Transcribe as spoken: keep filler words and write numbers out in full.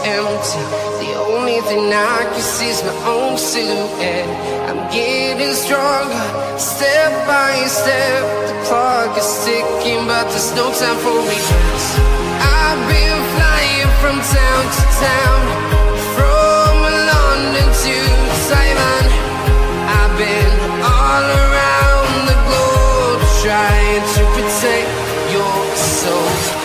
empty. The only thing I can see is my own silhouette. I'm getting stronger, step by step. The clock is ticking, but there's no time for regrets. I've been flying from town to town, from London to Taiwan. I've been all around the globe, trying to protect your soul.